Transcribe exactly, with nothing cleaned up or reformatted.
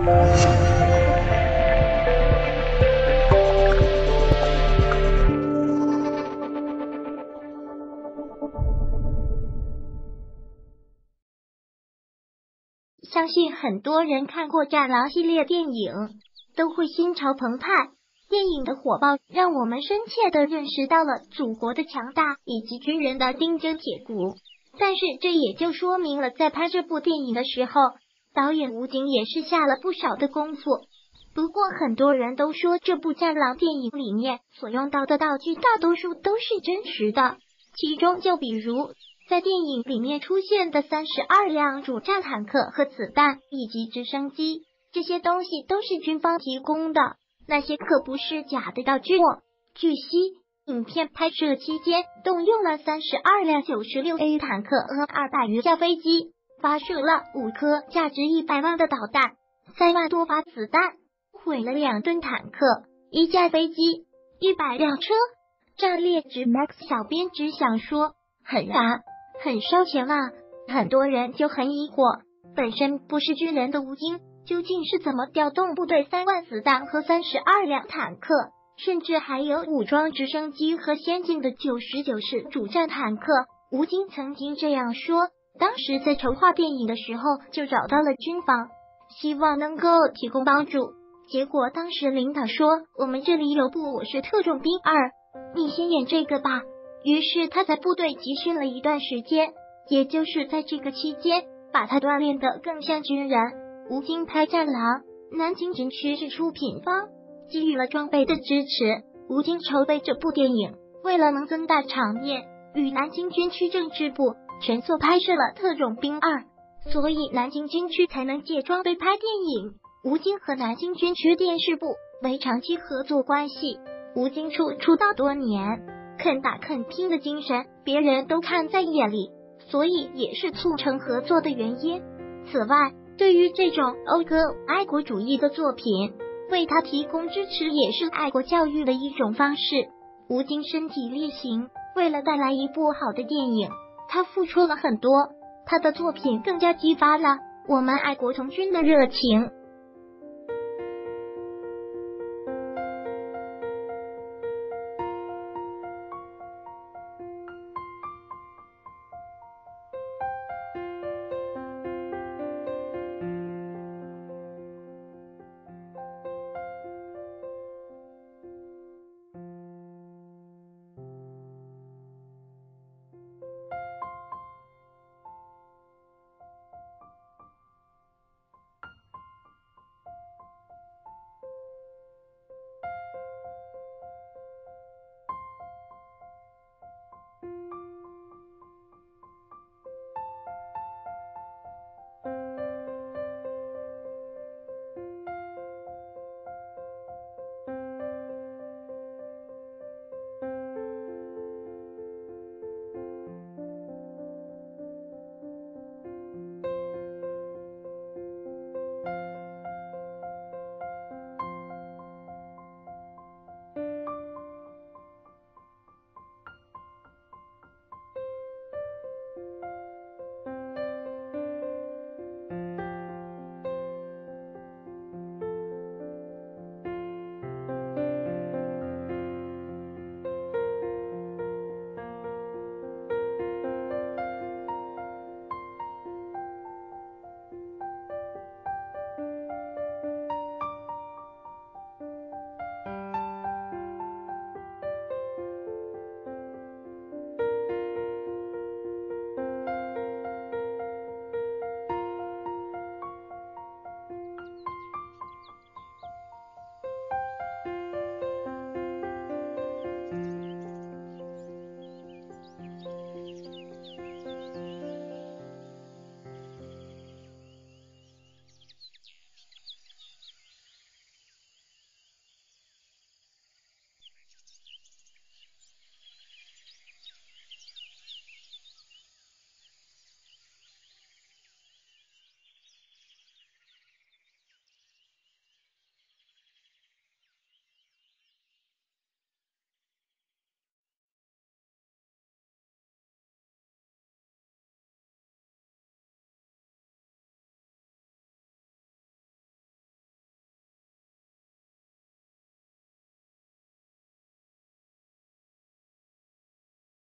相信很多人看过《战狼》系列电影，都会心潮澎湃。电影的火爆让我们深切地认识到了祖国的强大以及军人的钉针铁骨。但是这也就说明了，在拍这部电影的时候，导演吴京也是下了不少的功夫。不过很多人都说，这部《战狼》电影里面所用到的道具大多数都是真实的，其中就比如在电影里面出现的三十二辆主战坦克和子弹以及直升机，这些东西都是军方提供的，那些可不是假的道具。据悉，影片拍摄期间动用了三十二辆 九十六 A 坦克和二百余架飞机，发射了五颗价值一百万的导弹，三万多发子弹，毁了两吨坦克，一架飞机，一百辆车，战略值 max。 小编只想说，很燃，很烧钱啊！很多人就很疑惑，本身不是军人的吴京究竟是怎么调动部队三万子弹和三十二辆坦克，甚至还有武装直升机和先进的九十九式主战坦克。吴京曾经这样说，当时在筹划电影的时候就找到了军方，希望能够提供帮助。结果当时领导说，我们这里有部我是特种兵二，你先演这个吧。于是他在部队集训了一段时间，也就是在这个期间，把他锻炼得更像军人。吴京拍《战狼》，南京军区是出品方，给予了装备的支持。吴京筹备这部电影，为了能增大场面，与南京军区政治部全速拍摄了《特种兵二》，所以南京军区才能借装备拍电影。吴京和南京军区电视部为长期合作关系，吴京出出道多年，肯打肯拼的精神，别人都看在眼里，所以也是促成合作的原因。此外，对于这种讴歌爱国主义的作品，为他提供支持也是爱国教育的一种方式。吴京身体力行，为了带来一部好的电影，他付出了很多，他的作品更加激发了我们爱国从军的热情。